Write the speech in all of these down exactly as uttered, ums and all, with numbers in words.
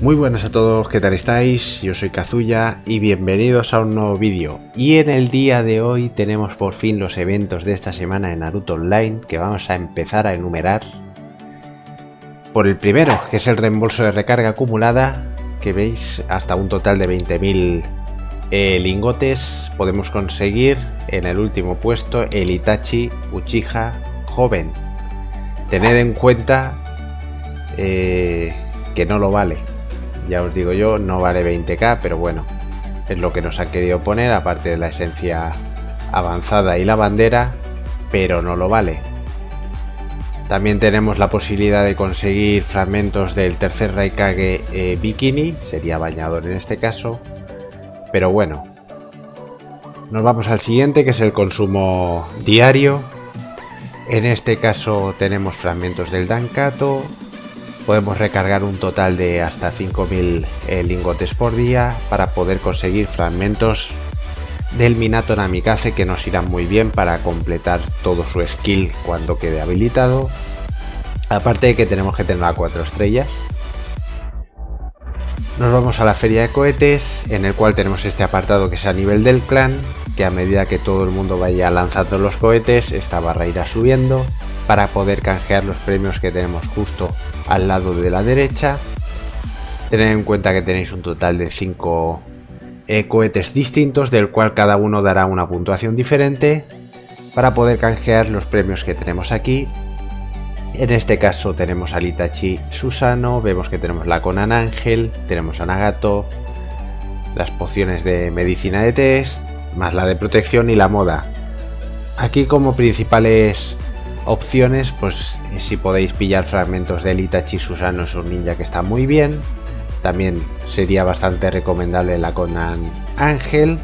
Muy buenas a todos, ¿qué tal estáis? Yo soy Kazuya y bienvenidos a un nuevo vídeo. Y en el día de hoy tenemos por fin los eventos de esta semana de Naruto Online que vamos a empezar a enumerar. Por el primero, que es el reembolso de recarga acumulada, que veis hasta un total de veinte mil eh, lingotes podemos conseguir en el último puesto el Itachi Uchiha joven. Tened en cuenta eh, que no lo vale. Ya os digo yo, no vale veinte k, pero bueno, es lo que nos han querido poner, aparte de la esencia avanzada y la bandera, pero no lo vale. También tenemos la posibilidad de conseguir fragmentos del tercer Raikage eh, Bikini, sería bañador en este caso, pero bueno. Nos vamos al siguiente, que es el consumo diario. En este caso tenemos fragmentos del Dankato. Podemos recargar un total de hasta cinco mil eh, lingotes por día para poder conseguir fragmentos del Minato Namikaze, que nos irán muy bien para completar todo su skill cuando quede habilitado. Aparte de que tenemos que tener a cuatro estrellas. Nos vamos a la feria de cohetes, en el cual tenemos este apartado que es a nivel del clan, que a medida que todo el mundo vaya lanzando los cohetes, esta barra irá subiendo para poder canjear los premios que tenemos justo al lado de la derecha. Tened en cuenta que tenéis un total de cinco eh, cohetes distintos, del cual cada uno dará una puntuación diferente para poder canjear los premios que tenemos aquí. En este caso tenemos al Itachi Susano, vemos que tenemos la Conan Ángel, tenemos a Nagato, las pociones de medicina de test, más la de protección y la moda. Aquí como principales opciones, pues si podéis pillar fragmentos del Itachi Susano, es un ninja que está muy bien. También sería bastante recomendable la Conan Ángel.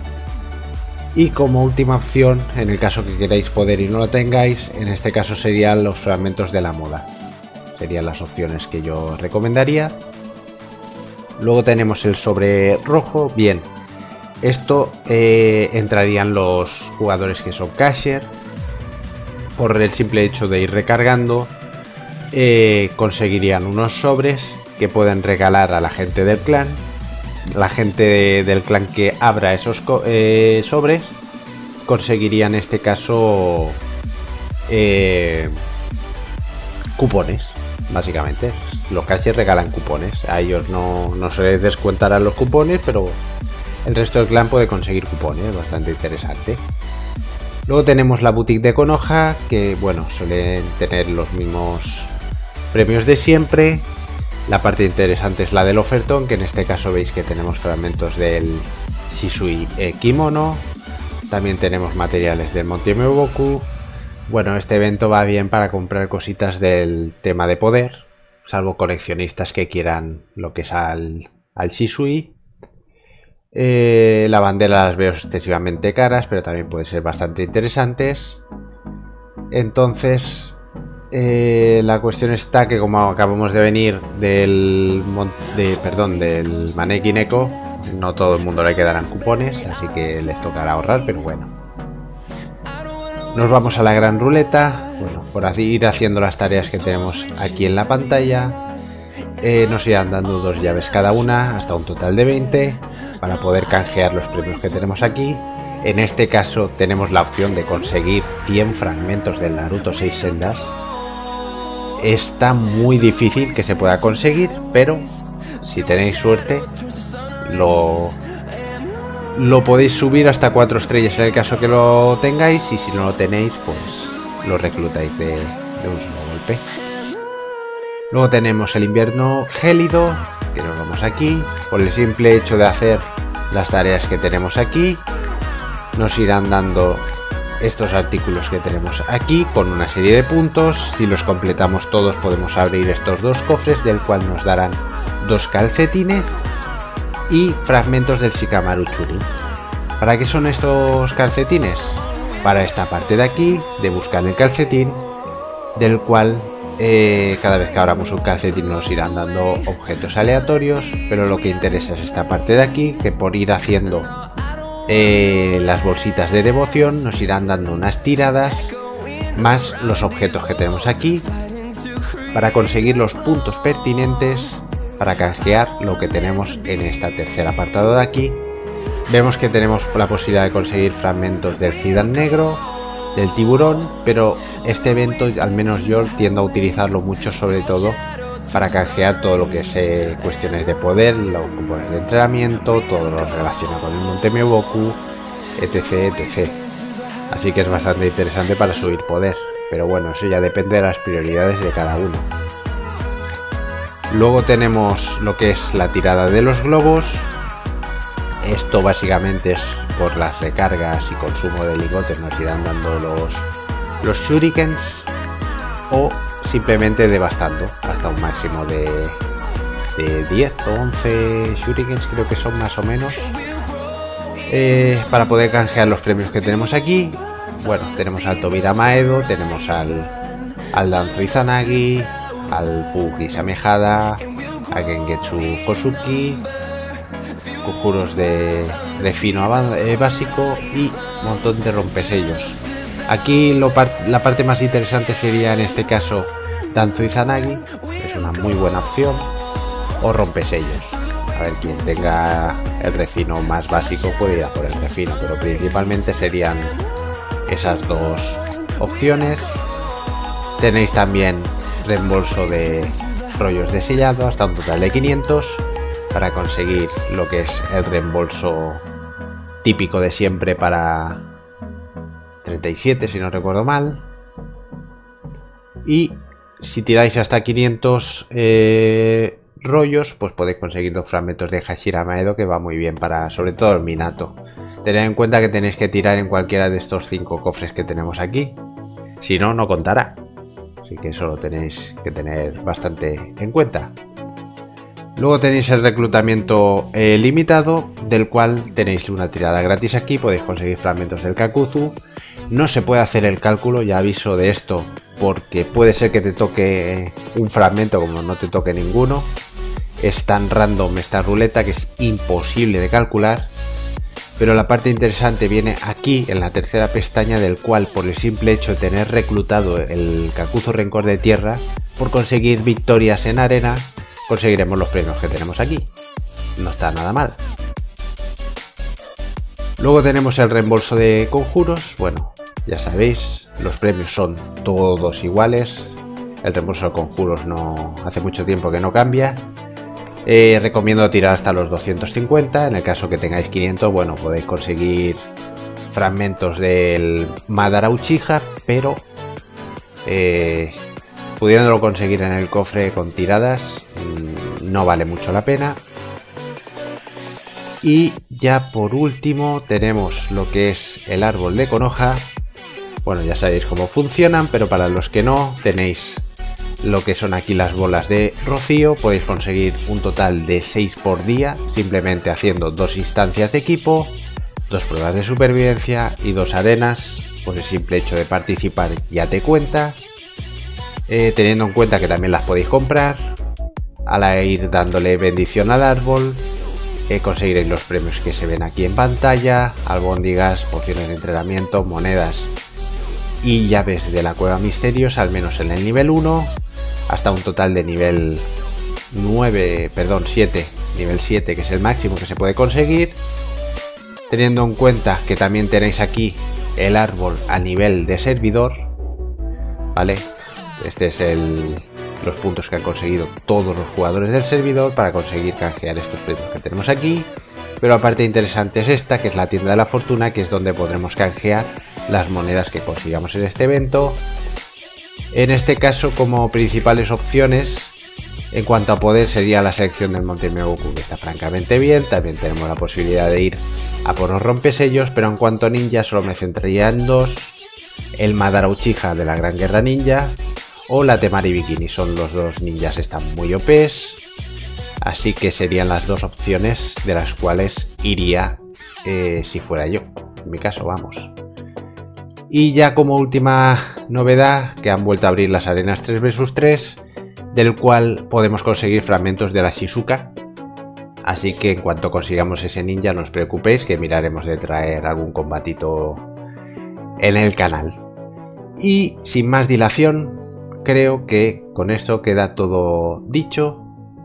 Y como última opción, en el caso que queráis poder y no lo tengáis, en este caso serían los fragmentos de la moda. Serían las opciones que yo recomendaría. Luego tenemos el sobre rojo. Bien, esto eh, entrarían los jugadores que son cashier. Por el simple hecho de ir recargando, eh, conseguirían unos sobres que pueden regalar a la gente del clan. La gente de, del clan que abra esos eh, sobres conseguiría en este caso eh, cupones, básicamente. Los cashiers regalan cupones, a ellos no, no se les descuentarán los cupones, pero el resto del clan puede conseguir cupones, bastante interesante. Luego tenemos la boutique de Konoha, que bueno, suelen tener los mismos premios de siempre. La parte interesante es la del ofertón, que en este caso veis que tenemos fragmentos del Shisui eh, Kimono. También tenemos materiales del Monte Myoboku. Bueno, este evento va bien para comprar cositas del tema de poder, salvo coleccionistas que quieran lo que es al, al Shisui. Eh, la bandera las veo excesivamente caras, pero también pueden ser bastante interesantes. Entonces, eh, la cuestión está que como acabamos de venir del, de, perdón, del Maneki Neko, no todo el mundo le quedarán cupones, así que les tocará ahorrar, pero bueno. Nos vamos a la gran ruleta. Bueno, por ir haciendo las tareas que tenemos aquí en la pantalla, eh, nos irán dando dos llaves cada una, hasta un total de veinte, para poder canjear los premios que tenemos aquí. En este caso tenemos la opción de conseguir cien fragmentos del Naruto seis sendas. Está muy difícil que se pueda conseguir, pero si tenéis suerte lo, lo podéis subir hasta cuatro estrellas en el caso que lo tengáis, y si no lo tenéis, pues lo reclutáis de, de un solo golpe. Luego tenemos el invierno gélido, que nos vamos aquí. Por el simple hecho de hacer las tareas que tenemos aquí, nos irán dando estos artículos que tenemos aquí con una serie de puntos. Si los completamos todos podemos abrir estos dos cofres, del cual nos darán dos calcetines y fragmentos del Shikamaru Chunin. ¿Para qué son estos calcetines? Para esta parte de aquí, de buscar el calcetín, del cual Eh, cada vez que abramos un calcetín nos irán dando objetos aleatorios, pero lo que interesa es esta parte de aquí, que por ir haciendo eh, las bolsitas de devoción nos irán dando unas tiradas, más los objetos que tenemos aquí, para conseguir los puntos pertinentes para canjear lo que tenemos en esta tercer apartado de aquí. Vemos que tenemos la posibilidad de conseguir fragmentos del gigante negro, del tiburón, pero este evento, al menos yo tiendo a utilizarlo mucho, sobre todo para canjear todo lo que es eh, cuestiones de poder, los componentes de entrenamiento, todo lo relacionado con el Monte Myoboku, etc, etcétera. Así que es bastante interesante para subir poder, pero bueno, eso ya depende de las prioridades de cada uno. Luego tenemos lo que es la tirada de los globos. Esto básicamente es por las recargas y consumo de lingotes, nos irán dando los, los shurikens, o simplemente devastando hasta un máximo de, de diez o once shurikens, creo que son más o menos, eh, para poder canjear los premios que tenemos aquí. Bueno, tenemos al Tobira Maedo, tenemos al, al Danzo Izanagi, al Fuki Samehada, a Gengetsu Kosuki, conjuros de, de fino eh, básico y un montón de rompesellos. Aquí lo part la parte más interesante sería en este caso Danzo Izanagi, es una muy buena opción, o rompesellos. A ver, quien tenga el refino más básico puede ir a por el refino, pero principalmente serían esas dos opciones. Tenéis también reembolso de rollos de sellado hasta un total de quinientos para conseguir lo que es el reembolso típico de siempre para treinta y siete, si no recuerdo mal. Y si tiráis hasta quinientos eh, rollos, pues podéis conseguir dos fragmentos de Hashira Maedo, que va muy bien para sobre todo el Minato. Tened en cuenta que tenéis que tirar en cualquiera de estos cinco cofres que tenemos aquí, si no, no contará. Así que eso lo tenéis que tener bastante en cuenta. Luego tenéis el reclutamiento eh, limitado, del cual tenéis una tirada gratis aquí, podéis conseguir fragmentos del Kakuzu. No se puede hacer el cálculo, ya aviso de esto, porque puede ser que te toque un fragmento como no te toque ninguno. Es tan random esta ruleta que es imposible de calcular. Pero la parte interesante viene aquí en la tercera pestaña, del cual por el simple hecho de tener reclutado el Kakuzu Rencor de Tierra, por conseguir victorias en arena, conseguiremos los premios que tenemos aquí. No está nada mal. Luego tenemos el reembolso de conjuros. Bueno, ya sabéis, los premios son todos iguales. El reembolso de conjuros no hace mucho tiempo que no cambia. Eh, recomiendo tirar hasta los doscientos cincuenta. En el caso que tengáis quinientos, bueno, podéis conseguir fragmentos del Madara Uchiha, pero eh, pudiéndolo conseguir en el cofre con tiradas, no vale mucho la pena. Y ya por último tenemos lo que es el árbol de Konoha. Bueno, ya sabéis cómo funcionan, pero para los que no, tenéis lo que son aquí las bolas de rocío. Podéis conseguir un total de seis por día, simplemente haciendo dos instancias de equipo, dos pruebas de supervivencia y dos arenas. Por el simple hecho de participar ya te cuenta. Eh, teniendo en cuenta que también las podéis comprar, al ir dándole bendición al árbol, eh, conseguiréis los premios que se ven aquí en pantalla: albóndigas, pociones de entrenamiento, monedas y llaves de la cueva misterios, al menos en el nivel uno, hasta un total de nivel nueve, perdón, siete, nivel siete, que es el máximo que se puede conseguir. Teniendo en cuenta que también tenéis aquí el árbol a nivel de servidor, ¿vale? Este es el, los puntos que han conseguido todos los jugadores del servidor para conseguir canjear estos premios que tenemos aquí. Pero la parte interesante es esta, que es la tienda de la fortuna, que es donde podremos canjear las monedas que consigamos en este evento. En este caso, como principales opciones en cuanto a poder, sería la selección del Monte Myoboku, que está francamente bien. También tenemos la posibilidad de ir a por los rompesellos, pero en cuanto a ninja solo me centraría en dos: el Madara Uchiha de la Gran Guerra Ninja o la Temari Bikini. Son los dos ninjas, están muy O Pes, así que serían las dos opciones de las cuales iría eh, si fuera yo, en mi caso, vamos. Y ya como última novedad, que han vuelto a abrir las arenas tres versus tres, del cual podemos conseguir fragmentos de la Shizuka. Así que en cuanto consigamos ese ninja, no os preocupéis, que miraremos de traer algún combatito en el canal. Y sin más dilación, creo que con esto queda todo dicho.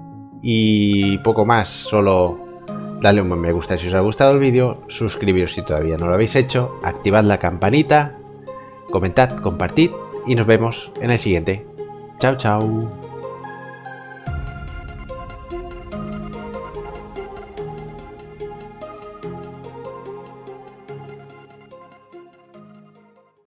Y poco más, solo darle un buen me gusta si os ha gustado el vídeo, suscribiros si todavía no lo habéis hecho, activad la campanita, comentad, compartid y nos vemos en el siguiente. Chao, chao.